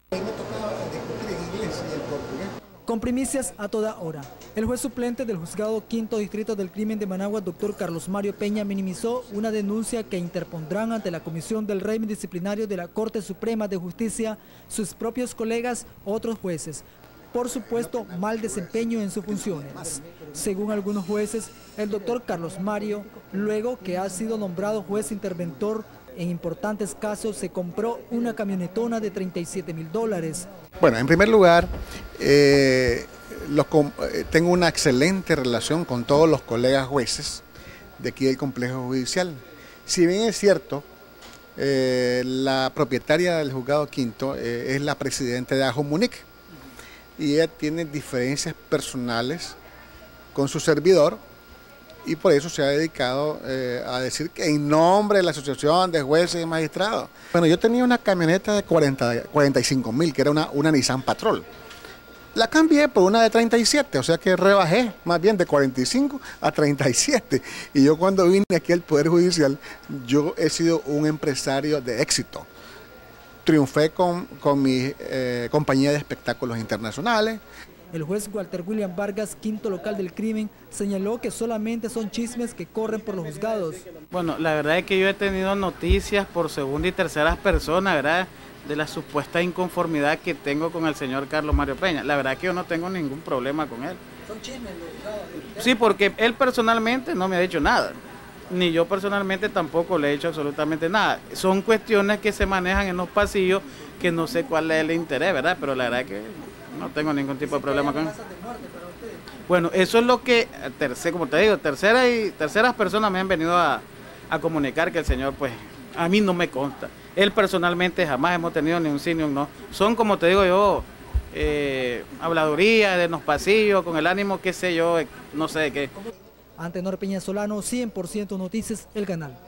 Me tocaba discutir en inglés y en portugués. Con primicias a toda hora, el juez suplente del Juzgado Quinto Distrito del Crimen de Managua, doctor Carlos Mario Peña, minimizó una denuncia que interpondrán ante la Comisión del Régimen Disciplinario de la Corte Suprema de Justicia sus propios colegas, otros jueces, por supuesto mal desempeño en sus funciones. Según algunos jueces, el doctor Carlos Mario, luego que ha sido nombrado juez interventor en importantes casos, se compró una camionetona de $37.000. Bueno, en primer lugar, tengo una excelente relación con todos los colegas jueces de aquí del complejo judicial. Si bien es cierto, la propietaria del juzgado quinto es la presidenta de Ajo Munic y ella tiene diferencias personales con su servidor y por eso se ha dedicado a decir que en nombre de la Asociación de Jueces y Magistrados. Bueno, yo tenía una camioneta de 45.000, que era una Nissan Patrol. La cambié por una de 37, o sea que rebajé más bien de 45 a 37. Y yo cuando vine aquí al Poder Judicial, yo he sido un empresario de éxito. Triunfé con mi compañía de espectáculos internacionales. El juez Walter William Vargas, quinto local del crimen, señaló que solamente son chismes que corren por los juzgados. Bueno, la verdad es que yo he tenido noticias por segunda y terceras personas, ¿verdad?, de la supuesta inconformidad que tengo con el señor Carlos Mario Peña. La verdad es que yo no tengo ningún problema con él. ¿Son chismes los juzgados? Sí, porque él personalmente no me ha dicho nada, ni yo personalmente tampoco le he hecho absolutamente nada. Son cuestiones que se manejan en los pasillos que no sé cuál es el interés, ¿verdad? Pero la verdad es que no tengo ningún tipo de problema con él. Bueno, eso es lo que, como te digo, terceras personas me han venido a comunicar que el señor, pues, a mí no me consta. Él personalmente jamás hemos tenido ni un sí ni un no. Son, como te digo yo, habladurías de los pasillos, con el ánimo, qué sé yo, no sé de qué. Antenor Peña Solano, 100% Noticias, El Canal.